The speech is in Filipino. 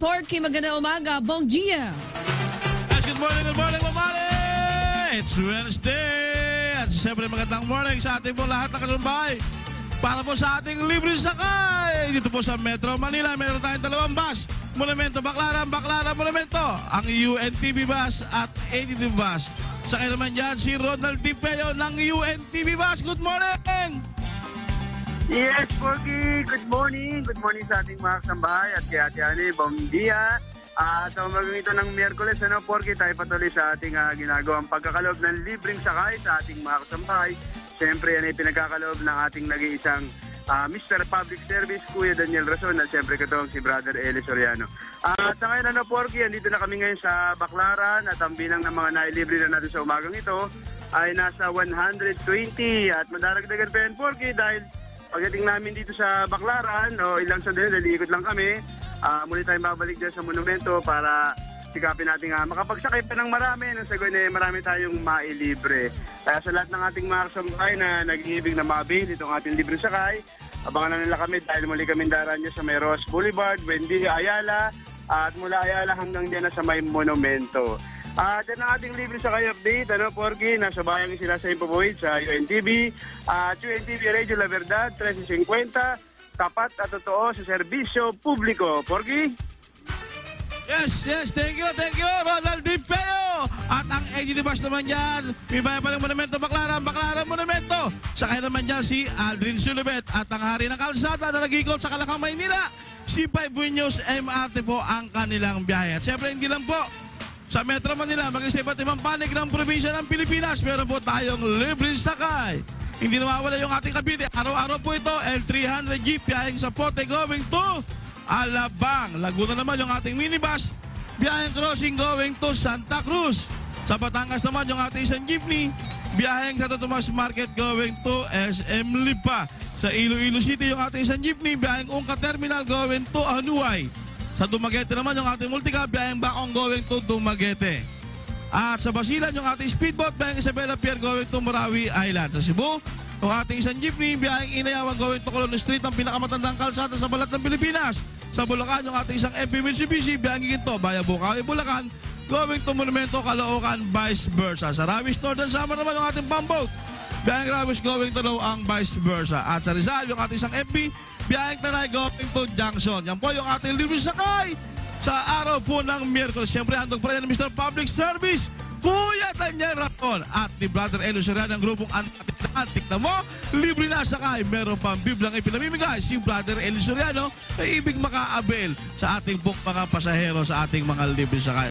Porky, magandang umaga. Bong Gia. Guys, good morning, mamali! It's Wednesday! At siyempre magandang morning sa ating po lahat na kasambahay. Para po sa ating libre sakay. Dito po sa Metro Manila, meron tayong dalawang bus. Monumento, Baclaran, Monumento. Ang UNTV bus at ATV bus. Sakay naman dyan si Ronald Tipeo ng UNTV bus. Good morning! Yes, Porky. Good morning. Good morning sa ating mga kasambahay at kay Ate Ani, Bong Gia. Sa umagang ito ng Miyerkules, Porky, tayo patuloy sa ating ginagawang pagkakaloob ng libreng sakay sa ating mga kasambahay. Siyempre, yan ay pinagkakaloob ng ating nag-iisang Mr. Public Service, Kuya Daniel Rason, at siyempre katong si Brother Eli Soriano. Sa ngayon, Porky, andito na kami ngayon sa Baclaran at ang bilang ng mga nailibre na natin sa umagang ito ay nasa 120 at madaragdagan pa yan, Porky, dahil pagdating namin dito sa Baclaran, ilang sandali, naliikot lang kami, muli tayong babalik dyan sa monumento para sikapin natin makapagsakay pa ng marami. Nang sagot na marami tayong mailibre. Kaya sa lahat ng ating mga kasambahay na nag-iibig na mabil itong ating libre sakay, abangan na nila kami dahil muli kami daran nyo sa may Ross Boulevard, Buendia, Ayala, at mula Ayala hanggang dyan na sa may monumento. Dyan ang ating libre sakay update, Porky, nasa bayan sila sa Impabuhid sa UNTV, at UNTV Radio La Verdad, 1350, tapat at totoo sa serbisyo publiko. Porky? Yes, thank you, Ronald Tipeo. At ang ATV bus naman dyan, may bayan pa ng Monumento, Baclaran, Monumento. Sakay naman dyan si Aldrin Sulubet at ang hari ng kalsada na nag-ikot sa Kalakang, Maynila. Si 5 Buenos MRT po ang kanilang biyahe. At siyempre, hindi lang po sa Metro Manila, mag-isa iba't ibang panig ng probinsya ng Pilipinas. Meron po tayong libre sakay. Hindi nawawala yung ating Cavite. Araw-araw po ito, L300 jeep, biyaheng sa Pote going to Alabang. Laguna naman yung ating minibus, biyaheng crossing going to Santa Cruz. Sa Batangas naman yung ating isang jeepney, biyaheng sa Tomas Market going to SM Lipa. Sa Iloilo City yung ating isang jeepney, biyaheng Ungka Terminal going to Anuay. Sa Dumaguete naman yung ating multicab, biyaheng Bacong going to Dumaguete. At sa Basilan yung ating speedboat, biyaheng Isabela Pier going to Morawi Island. Sa Cebu, yung ating isang jeepney, biyaheng Inayawan going to Colon Street, ang pinakamatandang kalsada sa balat ng Pilipinas. Sa Bulacan, yung ating isang MP Mitsubishi, biyaheng Ginto, Bukawi, Bulacan, going to Monumento, Caloocan, vice versa. Sa Ramis Northern Samar naman yung ating pamboat, biyaheng Ramis going to Loang, vice versa. At sa Rizal, yung ating isang FB, biyaheng Tanay going to Junction. Yan po yung ating libre sakay sa araw po ng Miyerkules. Siyempre, handog pa rin ng Mr. Public Service, Kuya Daniel Raton at ni Brother Eli Soriano ng grupong Antik na mo, libre na sakay. Meron pang biblang ipinamimigay si Brother Eli Soriano na ibig makaabel sa ating mga pasahero sa ating mga libre sakay.